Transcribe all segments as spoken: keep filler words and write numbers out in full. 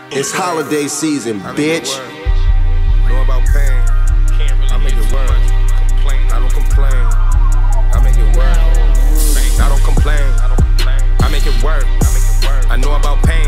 It's holiday season, bitch. Know about pain. I make it work. I don't complain. I make it work. I don't complain. I make it work. I know about pain.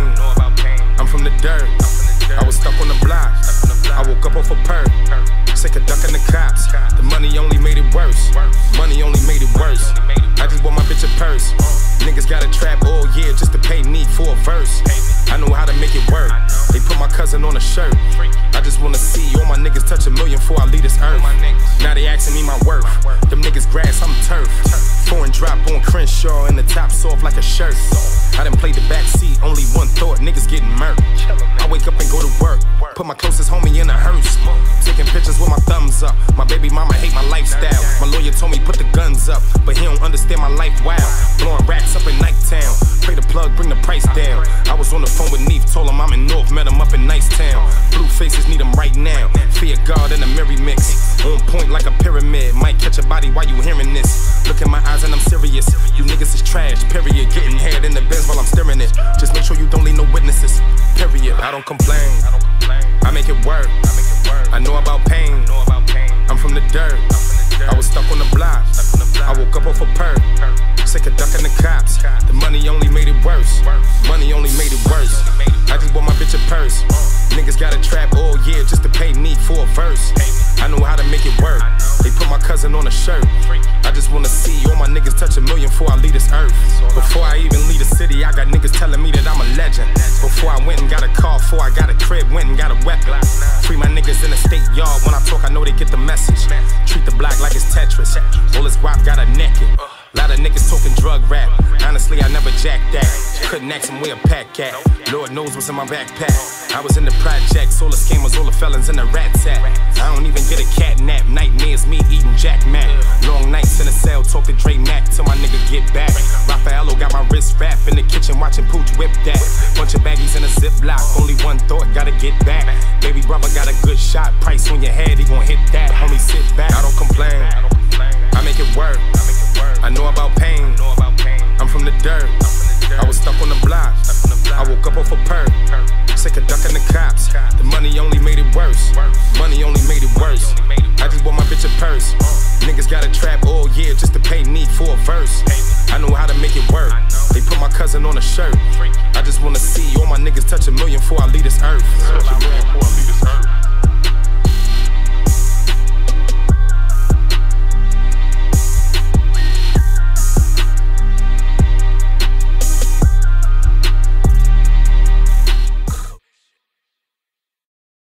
I'm from the dirt. I was stuck on the block. I woke up off a perk. Sick of ducking the cops. The money only made it worse. Money only made it worse. I just bought my bitch a purse. Niggas got a trap all year just to pay me for a verse. I know how to make it work. They put my cousin on a shirt. I just wanna see all my niggas touch a million before I leave this earth. Now they asking me my worth. Them niggas grass, I'm turf. Foreign drop on Crenshaw and the top soft like a shirt. I done played the back seat, only one thought, niggas getting murked. I wake up and go to work, put my closest homie in a hearse. Taking pictures with my thumbs up. My baby mama hate my lifestyle. My lawyer told me put the guns up, but he don't understand my life wild. Blowing racks up in Nighttown. Pray the plug, bring the price down. I was on the phone with Neef, told him I'm in North, met him up in Nicetown. Blue faces need him right now. Fear God and a merry mix. On point like a pyramid. Might catch a body while you hearing this. Look in my eyes and I'm serious. You niggas is trash, period. Getting head in the Benz while I'm steering it. Just make sure you don't leave no witnesses, period. I don't complain. I make it work. I know about pain. I'm from the dirt. I was stuck on the block. I woke up off a perk. Sick of ducking the cops. The money only made it worse. Money only made it worse. I just bought my bitch a purse. Niggas got a trap all year just to pay me for a verse. I know how to make it work. They put my cousin on a shirt. I just wanna see all my niggas touch a million before I leave this earth. Before I even leave the city, I got niggas telling me that I'm a legend. Before I went and got a car, before I got a crib, went and got a weapon. Free my niggas in the state yard. When I talk, I know they get the message. Treat the block like it's Tetris. All this guap got a naked. Lot of niggas talking drug rap. Honestly, I never jacked that. Couldn't ask them where a pack at. Lord knows what's in my backpack. I was in the projects, all the scammers, all the felons in the rat tat. I don't even get a cat nap. Nightmares, me eating Jack Mac. Long nights in the cell, talk to Dre Mac till my nigga get back. Raffaello got my wrist wrapped in the kitchen, watching Pooch whip that. Bunch of baggies in a ziplock, only one thought, gotta get back. Baby brother got a good shot, price on your head, he gon' hit that. Homie, sit back. I don't complain. I make it work. I know about pain. I'm from the dirt. I was stuck on the block. I woke up off a perk. Sick of ducking the cops. The money only made it worse. Money only made it worse. I just bought my bitch a purse. Niggas got a trap all year just to pay me for a verse. I know how to make it work. They put my cousin on a shirt. I just wanna see all my niggas touch a million before I leave this earth.